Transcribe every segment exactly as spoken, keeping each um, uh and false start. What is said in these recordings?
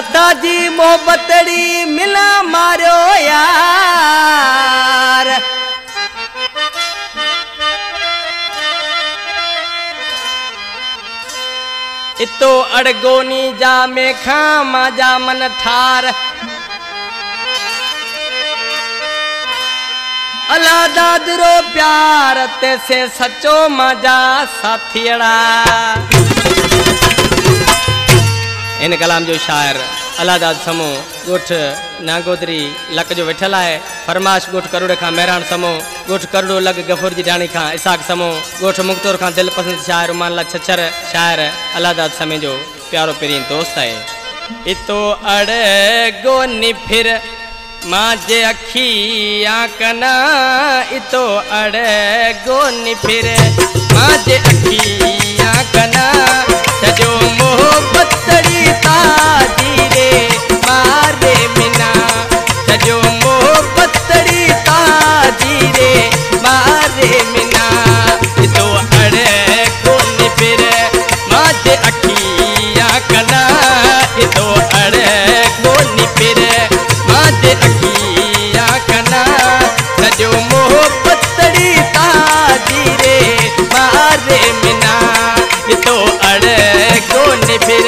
दाता जी मोहब्बतड़ी मिला मारो यार। इतो अड़गोनी जा में खा माजा मन ठार। अला दादरो प्यार तैसे सचो माजा साथियड़ा। इन कलाम जो शायर अलादाद समो गोठ नागोदरी लक जो वेठल है। फरमाश गोठ करोड़ खां मेहरान समो गोठ करोड़ो लग गफूर जी ढाणी खां इसाक समो गोठ मुख्तोर खां दिल पसंद शायर उमानला छछर शायर अलादाद समय जो प्यारो पेरीन दोस्त है। इतो अड़े गोनी फिर माजे अखी आकना। इतो अड़े गोनी फिर माजे अखी आकना। सजो मोहब्बतड़ी ताजी रे मारे मिना। सजो मोहब्बतड़ी ताजी रे मारे मिना। इतो अड़े गोनी फिर माजे अखी आकना। इतो अड़े गोनी फिर माजे अखी आकना। सजो मोहब्बतड़ी ताजी रे मारे मिना। इतो अड़े गोनी फिर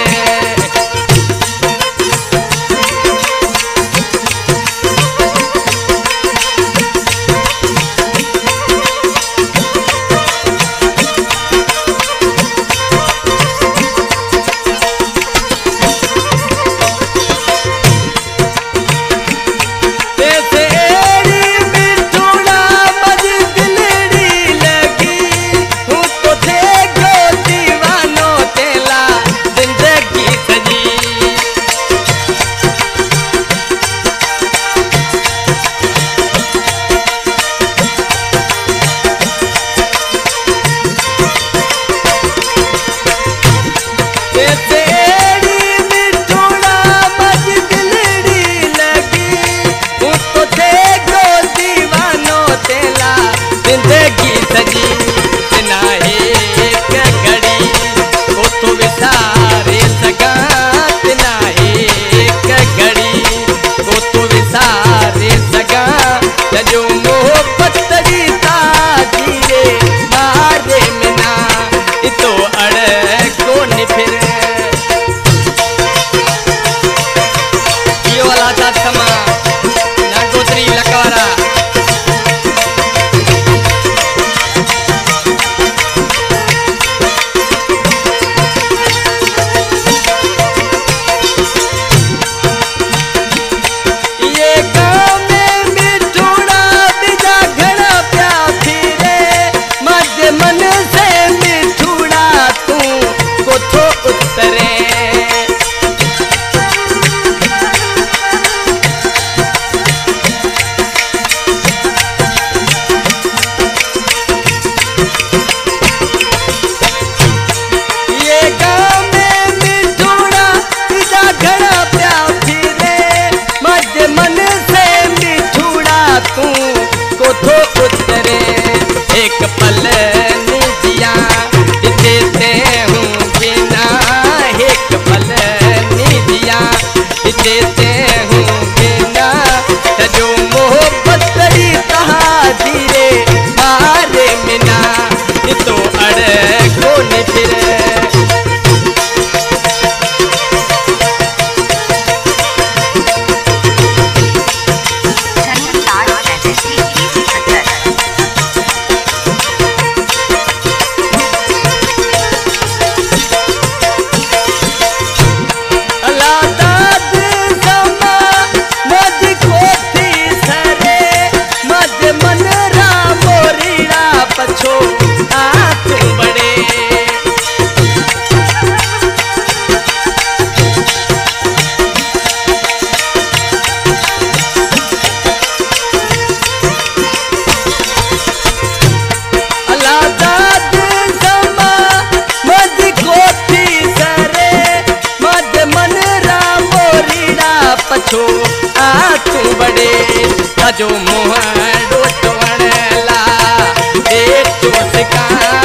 जो मोह डोटवण ला ए तो सिका